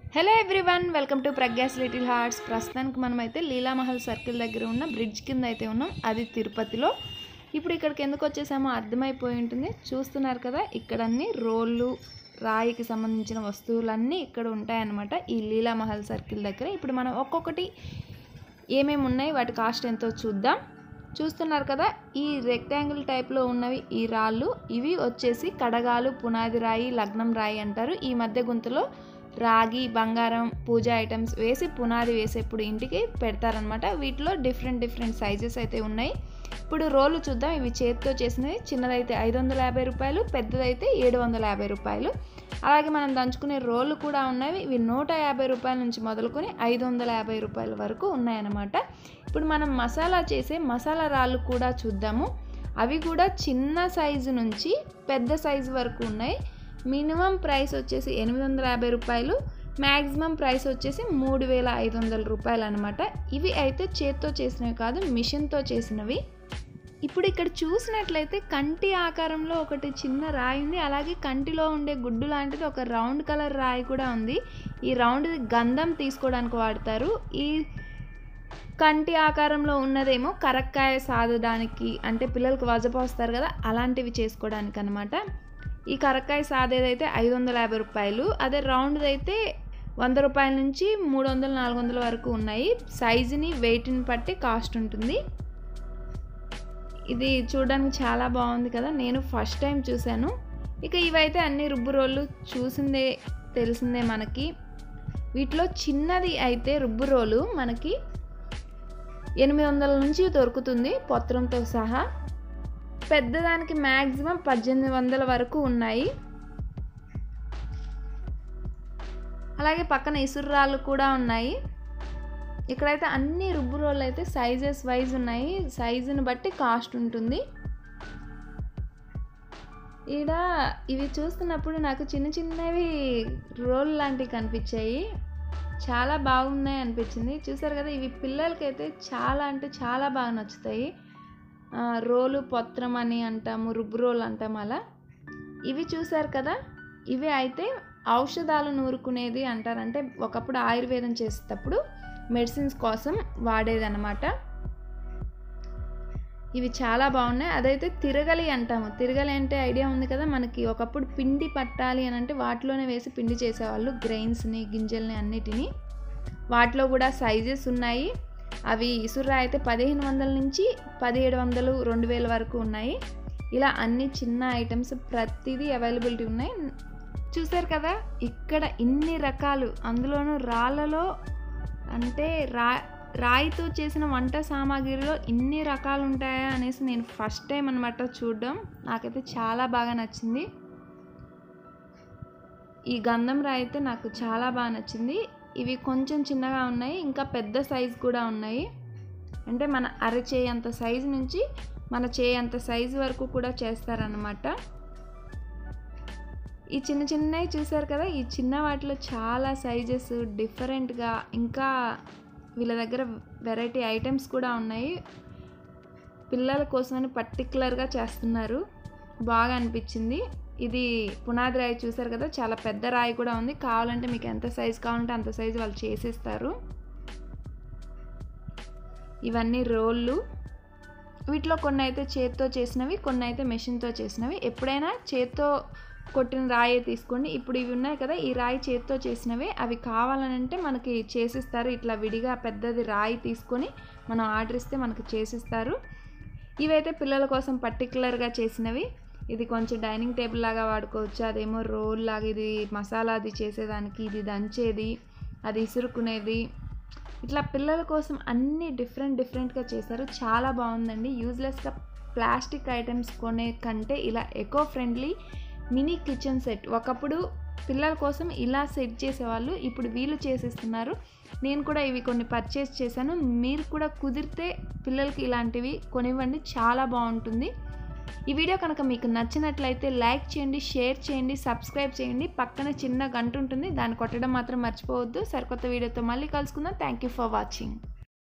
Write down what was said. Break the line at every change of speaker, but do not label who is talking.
Hello everyone, welcome to Pragya's little hearts. ప్రస్తుతానికి మనమైతే Leela Mahal circle దగ్గర ఉన్న బ్రిడ్జ్ కింద అయితే ఉన్నాం. అది తిరుపతిలో. ఇప్పుడు ఇక్కడికి ఎందుకు వచ్చేసామో అర్థమైపోయి ఉంటుంది. చూస్తున్నారు కదా, ఇక్కడ అన్ని రోళ్ళు, రాయికి సంబంధించిన వస్తువులన్నీ ఇక్కడ ఉంటాయన్నమాట ఈ లీలామహల్ సర్కిల్ దగ్గర. ఇప్పుడు మనం ఒక్కొక్కటి ఏమేమి ఉన్నాయి, వాటి కాస్ట్ ఎంతో చూద్దాం. చూస్తున్నారు కదా, ఈ రెక్టాంగిల్ టైప్లో ఉన్నవి ఈ రాళ్ళు. ఇవి వచ్చేసి కడగాలు, పునాది రాయి, లగ్నం రాయి అంటారు. ఈ మధ్య గుంతలో రాగి, బంగారం, పూజా ఐటమ్స్ వేసి పునాది వేసేప్పుడు ఇంటికి పెడతారనమాట. వీటిలో డిఫరెంట్ సైజెస్ అయితే ఉన్నాయి. ఇప్పుడు రోళ్ళు చూద్దాం. ఇవి చేతితో చేసినవి. చిన్నదైతే 550 రూపాయలు, పెద్దదైతే 750 రూపాయలు. అలాగే మనం దంచుకునే రోళ్ళు కూడా ఉన్నవి. ఇవి 150 రూపాయల నుంచి మొదలుకొని 550 రూపాయల వరకు ఉన్నాయన్నమాట. ఇప్పుడు మనం మసాలా చేసే మసాలా రాళ్ళు కూడా చూద్దాము. అవి కూడా చిన్న సైజు నుంచి పెద్ద సైజు వరకు ఉన్నాయి. మినిమం ప్రైస్ వచ్చేసి 850 రూపాయలు, మ్యాక్సిమం ప్రైస్ వచ్చేసి 3500 రూపాయలు అనమాట. ఇవి అయితే చేత్తో చేసినవి కాదు, మిషన్తో చేసినవి. ఇప్పుడు ఇక్కడ చూసినట్లయితే కంటి ఆకారంలో ఒకటి చిన్న రాయి ఉంది. అలాగే కంటిలో ఉండే గుడ్డు లాంటిది ఒక రౌండ్ కలర్ రాయి కూడా ఉంది. ఈ రౌండ్ గంధం తీసుకోవడానికి వాడతారు. ఈ కంటి ఆకారంలో ఉన్నదేమో కరక్కాయ సాదడానికి, అంటే పిల్లలకు వజపోస్తారు కదా, అలాంటివి చేసుకోవడానికి అనమాట. ఈ కరక్కాయ సాదేదైతే 550 రూపాయలు, అదే రౌండ్ది అయితే 100 రూపాయల నుంచి 300-400 వరకు ఉన్నాయి. సైజుని వెయిట్ని బట్టి కాస్ట్ ఉంటుంది. ఇది చూడడానికి చాలా బాగుంది కదా, నేను ఫస్ట్ టైం చూశాను. ఇక ఇవైతే అన్ని రుబ్బు రోళ్ళు, చూసిందే తెలిసిందే మనకి. వీటిలో చిన్నది అయితే రుబ్బు రోలు మనకి 800 నుంచి దొరుకుతుంది పొత్రంతో సహా. పెద్దదానికి మ్యాక్సిమం 1800 వరకు ఉన్నాయి. అలాగే పక్కన ఇసుర్రాళ్ళు కూడా ఉన్నాయి. ఇక్కడైతే అన్ని రుబ్బు రోళ్ళు అయితే సైజెస్ వైజ్ ఉన్నాయి. సైజుని బట్టి కాస్ట్ ఉంటుంది. ఈడ ఇవి చూస్తున్నప్పుడు నాకు చిన్నవి రోల్ లాంటివి కనిపించాయి. చాలా బాగున్నాయి అనిపించింది. చూసారు కదా, ఇవి పిల్లలకైతే చాలా అంటే చాలా బాగా నచ్చుతాయి. రోలు పొత్రం అని అంటాము, రుబ్బు రోలు అంటాము అలా. ఇవి చూసారు కదా, ఇవి అయితే ఔషధాలు నూరుకునేది అంటారు. అంటే ఒకప్పుడు ఆయుర్వేదం చేసేటప్పుడు మెడిసిన్స్ కోసం వాడేదన్నమాట. ఇవి చాలా బాగున్నాయి. అదైతే తిరగలి అంటాము. తిరగలి అంటే ఐడియా ఉంది కదా మనకి. ఒకప్పుడు పిండి పట్టాలి అని అంటే వాటిలోనే వేసి పిండి చేసేవాళ్ళు, గ్రెయిన్స్ని, గింజల్ని అన్నిటినీ. వాటిలో కూడా సైజెస్ ఉన్నాయి. అవి ఇసుర్రా అయితే 1500 నుంచి 1700, 2000 వరకు ఉన్నాయి. ఇలా అన్ని చిన్న ఐటమ్స్ ప్రతిదీ అవైలబిలిటీ ఉన్నాయి. చూసారు కదా, ఇక్కడ ఇన్ని రకాలు, అందులోనూ రాళ్ళలో అంటే రాయితో చేసిన వంట సామాగ్రిలో ఇన్ని రకాలు ఉంటాయా అనేసి నేను ఫస్ట్ టైం అనమాట చూడడం. నాకైతే చాలా బాగా నచ్చింది. ఈ గంధం రాయి అయితే నాకు చాలా బాగా నచ్చింది. ఇవి కొంచెం చిన్నగా ఉన్నాయి, ఇంకా పెద్ద సైజు కూడా ఉన్నాయి. అంటే మన అరచేయి అంత సైజు నుంచి మన చేయి అంత సైజు వరకు కూడా చేస్తారన్నమాట. ఈ చిన్నవి చూసారు కదా, ఈ చిన్న వాటిలో చాలా సైజెస్ డిఫరెంట్గా, ఇంకా వీళ్ళ దగ్గర వెరైటీ ఐటమ్స్ కూడా ఉన్నాయి. పిల్లల కోసమని పర్టికులర్గా చేస్తున్నారు. బాగా అనిపించింది. ఇది పునాది రాయి చూసారు కదా, చాలా పెద్ద రాయి కూడా ఉంది. కావాలంటే మీకు ఎంత సైజు కావాలంటే అంత సైజు వాళ్ళు చేసిస్తారు. ఇవన్నీ రోళ్ళు. వీటిలో కొన్ని అయితే చేత్తో చేసినవి, కొన్ని అయితే మెషిన్తో చేసినవి. ఎప్పుడైనా చేత్తో కొట్టిన రాయి తీసుకోండి. ఇప్పుడు ఇవి ఉన్నాయి కదా, ఈ రాయి చేత్తో చేసినవి. అవి కావాలనంటే మనకి చేసిస్తారు. ఇట్లా విడిగా పెద్దది రాయి తీసుకొని మనం ఆర్డర్ ఇస్తే మనకి చేసిస్తారు. ఇవైతే పిల్లల కోసం పర్టికులర్గా చేసినవి. ఇది కొంచెం డైనింగ్ టేబుల్ లాగా వాడుకోవచ్చు. అదేమో రోల్ లాగా, ఇది మసాలా అది చేసేదానికి, ఇది దంచేది, అది ఇసురుకునేది. ఇట్లా పిల్లల కోసం అన్ని డిఫరెంట్గా చేశారు. చాలా బాగుందండి. యూజ్లెస్గా ప్లాస్టిక్ ఐటమ్స్ కొనే కంటే ఇలా eco friendly mini kitchen set. ఒకప్పుడు పిల్లల కోసం ఇలా సెట్ చేసేవాళ్ళు, ఇప్పుడు వీళ్ళు చేసేస్తున్నారు. నేను కూడా ఇవి కొన్ని పర్చేస్ చేశాను. మీరు కూడా కుదిరితే పిల్లలకి ఇలాంటివి కొనివ్వండి, చాలా బాగుంటుంది. ఈ వీడియో కనుక మీకు నచ్చినట్లయితే లైక్ చేయండి, షేర్ చేయండి, సబ్స్క్రైబ్ చేయండి. పక్కన చిన్న గంట ఉంటుంది, దాన్ని కొట్టడం మాత్రం మర్చిపోవద్దు. సరికొత్త వీడియోతో మళ్ళీ కలుసుకుందాం. Thank you for watching.